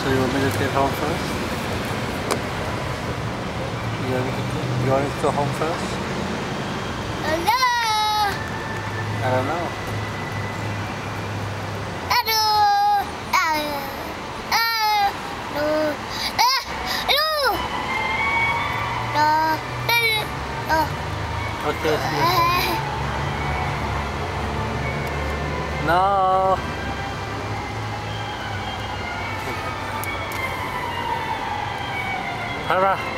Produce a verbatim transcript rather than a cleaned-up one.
So you want me to get home first? You want me to, you want me to go home first? Hello. I don't know. Hello. Hello. Hello. Hello. Okay, see you. No. Hurrah.